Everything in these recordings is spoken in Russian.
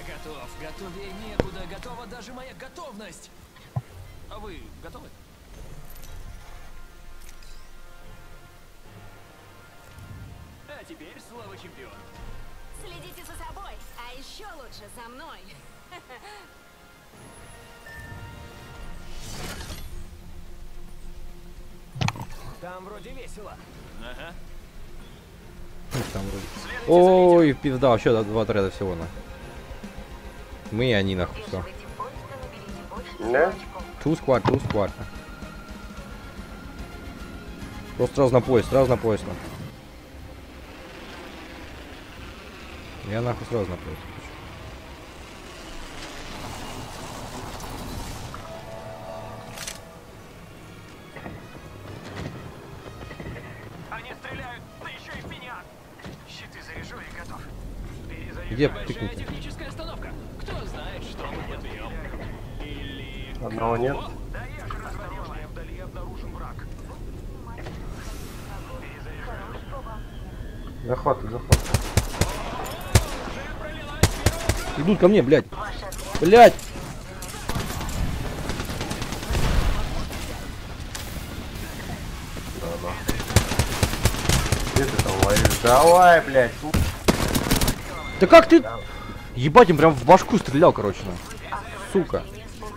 готов. Готовее некуда. Готова даже моя готовность. А вы готовы? А теперь слово чемпион. Следите за собой, а еще лучше за мной. Там вроде весело. Ага. Там вроде. Ой, пизда, вообще 2 отряда всего на. Мы и они нахуй все. Да? Two squad. Просто сразу на поезд, нахуй. Я нахуй сразу на поезд. Они стреляют, да еще и в меня. Щиты заряжу и готов. Где Большая тыкнуть? техническая остановка. Кто знает, что мы подберем. Или... Одного нет. Да я же осторожнее, вдали обнаружен враг. Захват. Идут ко мне, блядь. Блядь! Где ты там ловишь? Давай, блядь. Да как ты? Ебать, им прям в башку стрелял, короче, на. Сука.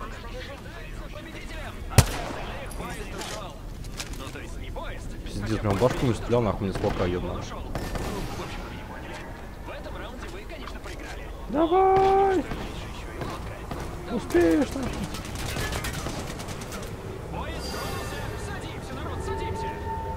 Пиздец, прям в башку не стрелял, нахуй, мне с бока ёбаный. Давай! Успешно! Садимся, народ, садимся.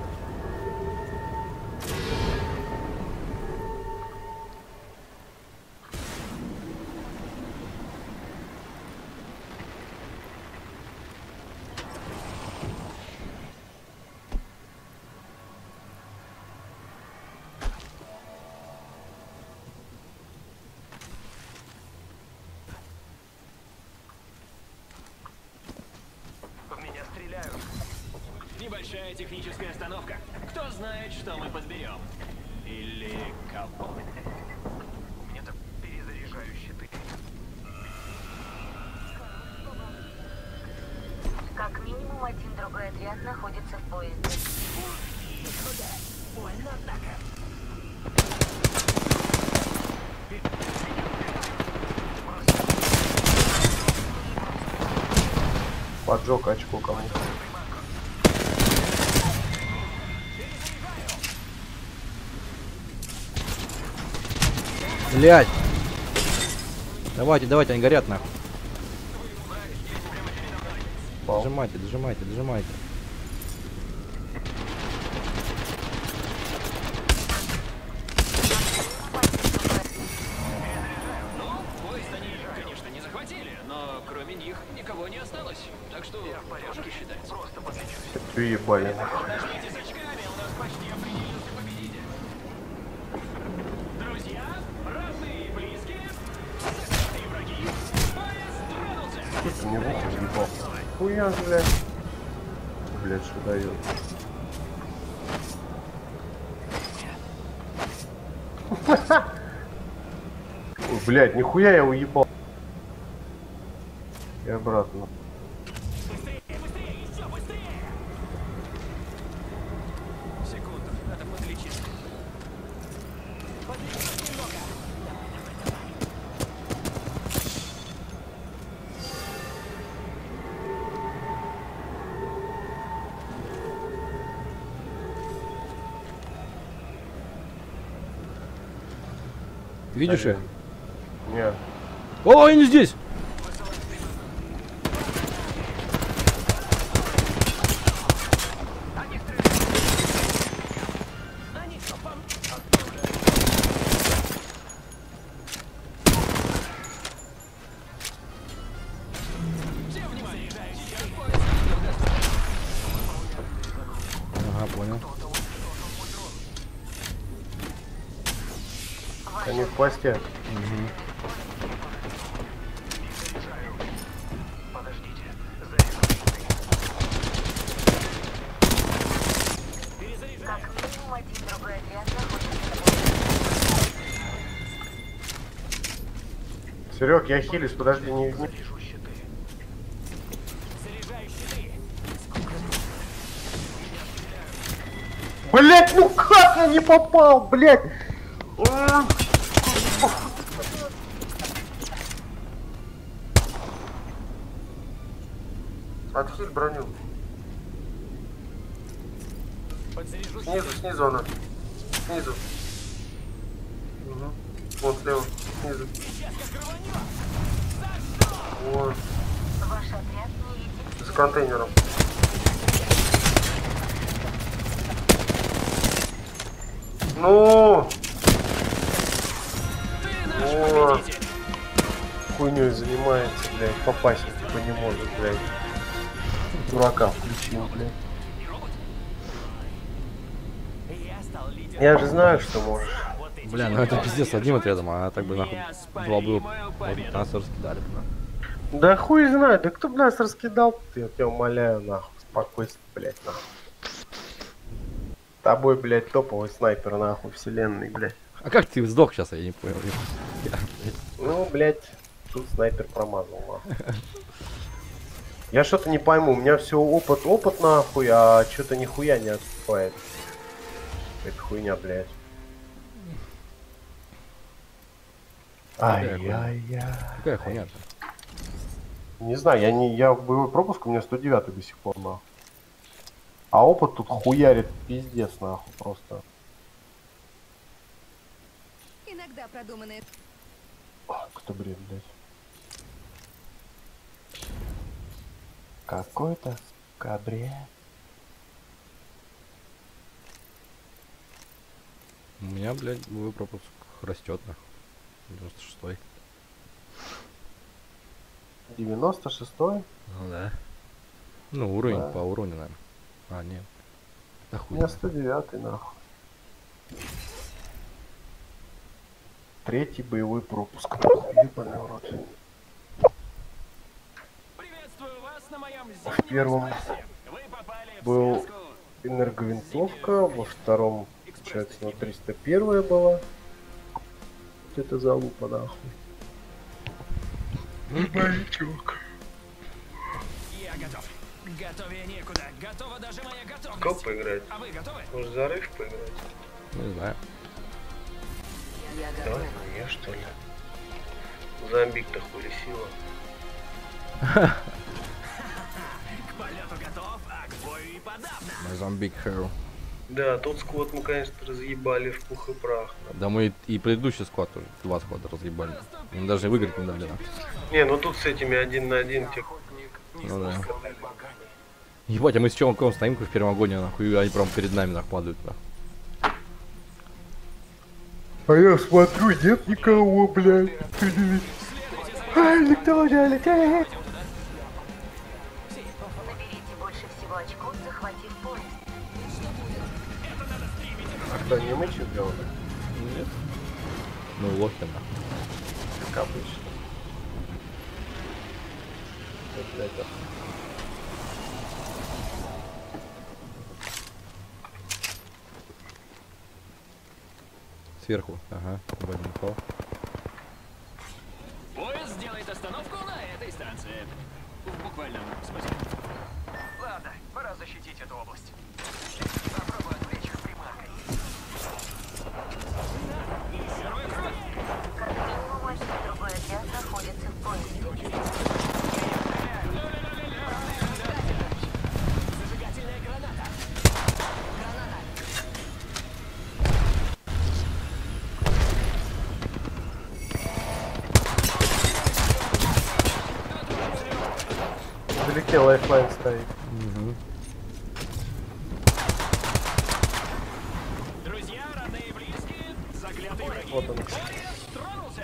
В меня стреляют. Небольшая техническая остановка. Кто знает, что мы подберем? Или кого? У меня там перезаряжаю щиты. Как минимум один другой отряд находится в поезде. Больно, однако. Поджег очко кому-то. Блядь! Давайте, они горят, нахуй. Пал. Дожимайте. Поезд они, конечно, не захватили, но кроме них никого не осталось. Так что я в порядке считается. Просто подлечусь. Все ебали. Подождите с очками, у нас почти определился победитель. Друзья, родные и близкие, закрытые враги, поезд тронулся. Что ты мне в ухо въебал? Хуя, блядь. Блядь, что дает? Ой, блядь, нихуя я уебал. И обратно. Быстрее, еще быстрее! Секунду, надо подлечиться. Подлечись немного. Видишь их? Нет. О, они здесь! Все внимание! Ага, понял. Они в хвосте. Подождите. Как минимум один другой отряд находится в поезде. Серег, я хилюсь, подожди, не... Заряжу щиты. Заряжаю щиты. Блять, ну как я не попал, блять! Отхиль броню. Подзаряжу Снизу, снизу она. Снизу. Угу. Вот слева, снизу. сейчас как рванет. Вот. Ваш отряд не видит. За контейнером. Ну! Ты наш О. победитель. Хуйней занимается, блядь. Попасть типа не может, блядь. Дурака включил, блядь. Не робот? Я стал лидером. Я же знаю, что можешь. Вот эти Бля, ну это чемпионы. пиздец одним отрядом, а так бы нахуй два бы Неоспоримую победу. нас раскидали. Да хуй знает, да кто бы нас раскидал? Я тебя умоляю, нахуй. Спокойствие, блядь, нахуй. Тобой, блядь, топовый снайпер, нахуй, вселенной, блядь. А как ты сдох сейчас, я не понял. Ну, блядь, тут снайпер промазал, нахуй. Я что-то не пойму, у меня все опыт нахуй, а что-то нихуя не отступает. Это хуйня, блядь. Ай-яй-яй. Какая хуйня-то? Не знаю, я боевой пропуск у меня 109 до сих пор, нахуй. А опыт тут хуярит пиздец, нахуй, просто. Иногда продуманные. Кто бред, блядь. Какой-то бред. У меня, блядь, боевой пропуск растет на 96-й. 96-й? Ну да. Ну, уровень Да. по уровню, наверное. А, нет. Да У хуй. меня знает. 109-й, нахуй. Третий боевой пропуск, нахуй, ебаный в рот. Приветствую вас на моем В первом зимнем экспрессе. Вы попали в был связку. энерговинтовка, во втором, получается, на 301 была. Вот это залупа, нахуй. Боевичок. Я готов. Готовее некуда. Готова даже моя готовность. Как поиграть? А вы готовы? Может, зарыв поиграть? Не знаю. Давай на мне, что ли? Зомбик-то хули сила. К полету готов, а к бою и подавно. My Zombie Hero. Да, тот сквот мы, конечно, разъебали в пух и прах. Да мы и предыдущий склад тоже, два склада разъебали. Им даже выиграть не дали. нахуй. Не, ну тут с этими 1 на 1 те... Ну да. Ебать, а мы с чуваком стоим в первом огоне, нахуй, и они прям перед нами нахуй падают, нахуй. А я смотрю, нет никого, блядь. Ай, никто не летит. Наберите больше всего очков, захватив поезд. А что, не мы чемпионы? Нет. Ну, лохи, нахуй. Как обычно. Вот это. Сверху, ага, Баденков. Поезд сделает остановку на этой станции. В буквальном смысле. Ладно, пора защитить эту область. Попробую отвлечь их приманкой. Герой кровь! Как минимум, один другой отряд находится в поезде. Зажигательная граната. Вдалеке лайфлайн стоит. Угу. Друзья, родные и близкие, заклятые враги. Вот он. Поезд тронулся.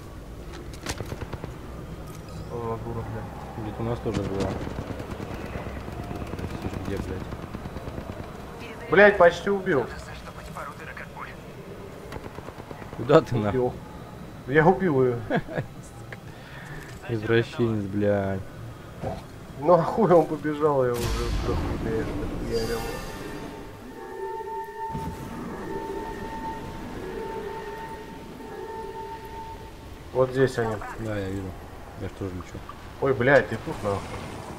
О, дура, блядь. Ведь у нас тоже было. Слушай, где, блядь? Блядь, почти убил. Заштопать пару дырок от боли. Куда ты нахуй? Убил. Я убил ее. Извращенец, блядь. Ну а хуй он побежал, я уже захуярил. Вот здесь они. Да, я вижу. Я ж тоже лечу. Ой, блядь, ты тут нахуй.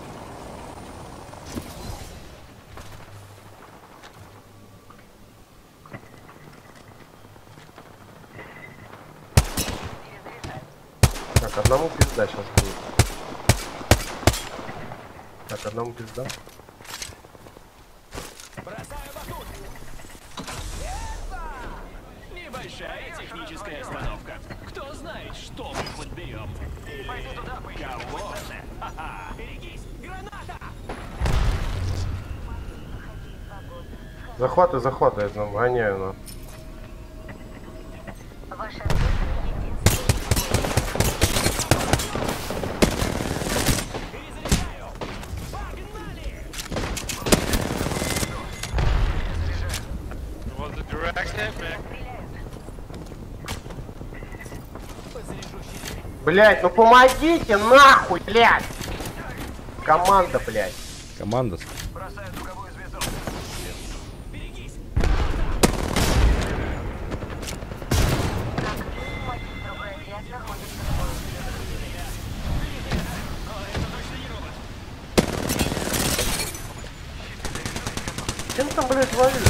Так, одному пизда сейчас будет. Так, одному пизда. Бросаю батут. Еба! Небольшая техническая остановка. Кто знает, что мы подберем? Пойди туда, кого? Ха-ха! Берегись! Граната! Захваты, захваты, я там гоняю на. Ваш ответ единственный. Перезаряжаю! Погнали! Was a direct hit, man. Подзаряжу щит. Блять, ну помогите нахуй, блять! Команда, блять. Команда. Бросаю звуковую звезду. Берегись! Как минимум один другой отряд находится в поиске. О, это точно не робот. Чем там, блять, воюют?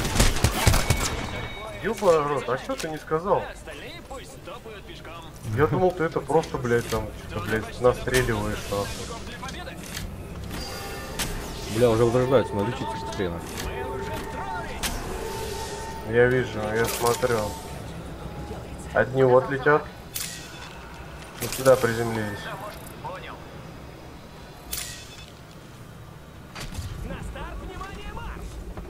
Ёба рот, а что ты не сказал? Остальные пусть топают пешком. Я думал, ты это просто, блять, там, что-то, блять, настреливаешь нахуй. Пешком для победы. Бля, уже возрождаются, надо лечить быстрее. нахуй. Мы уже тронулись. Я вижу, я смотрю. Одни вот летят. Вот сюда приземлились. Понял. На старт, внимание, марш!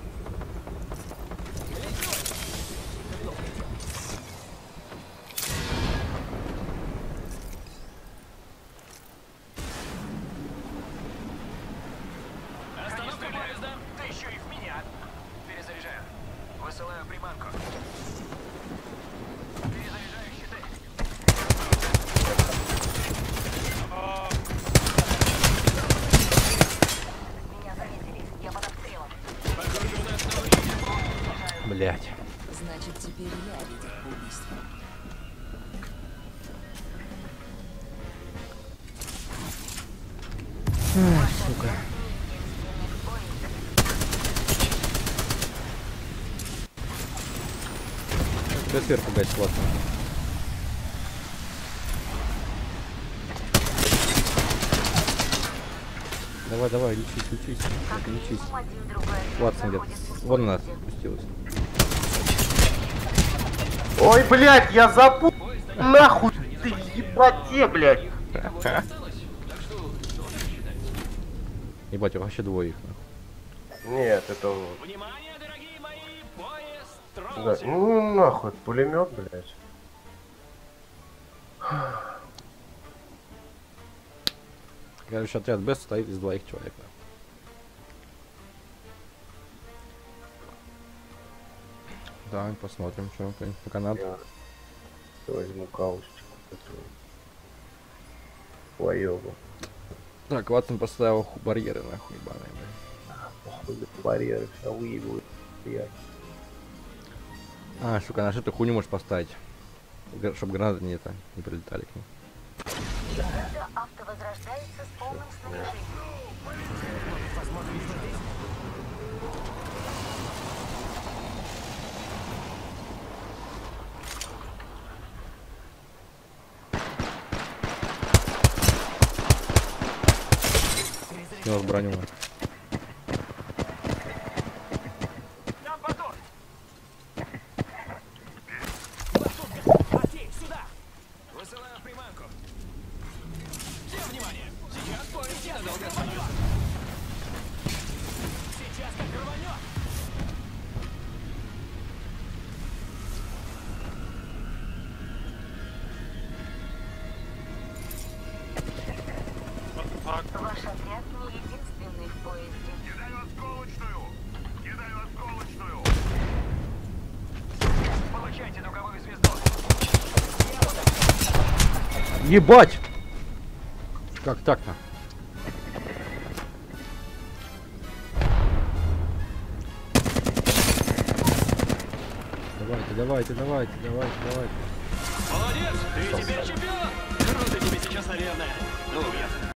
Остановка поезда. Да еще и в меня. Перезаряжаю. Высылаю приманку. Перезаряжаю щиты. Меня заметили. Я под обстрелом. Похоже, у нас новый лидер. Блять. Значит, теперь я лидер убийства. Сука. Тебя сверху, блядь, классно. Давай, давай, лечись, лечись. Как Так, лечись. минимум один другой отряд Ватсон где-то. находится в Вон она поиске. спустилась. Ой, блять, я запу... Нахуй ты ебате, блять. Никого не осталось, так что тоже считай. Ебать, вообще двое их. нахуй. Нет, это... Внимание, дорогие мои, поезд Да. тронулся. Ну нахуй, пулемет, блять. Короче, отряд Б состоит из двоих человек. Да, посмотрим, что по канату. Я возьму каустику. Воёбу. Так, Ватсон поставил барьеры нахуй ебаные, блядь. Барьеры все выебывают. А, сука, на что ты хуйню можешь поставить? Чтобы гранаты не прилетали к ним. Секунда автовозрождается с полным снаряжением. Снес броню. Там батут. Батут, Окей, сюда. Высылаю приманку. Всем внимание. Сейчас поезд ненадолго остановится. Сейчас как рванет. Fuck. Ваш отряд не единственный в поезде. Кидаю осколочную. Кидаю осколочную. Получайте дуговую звезду. Ебать! Как так-то? Давайте, давайте, давайте, давайте, давайте. Молодец, ты теперь чемпион! Круто тебе сейчас, наверное. Ну, я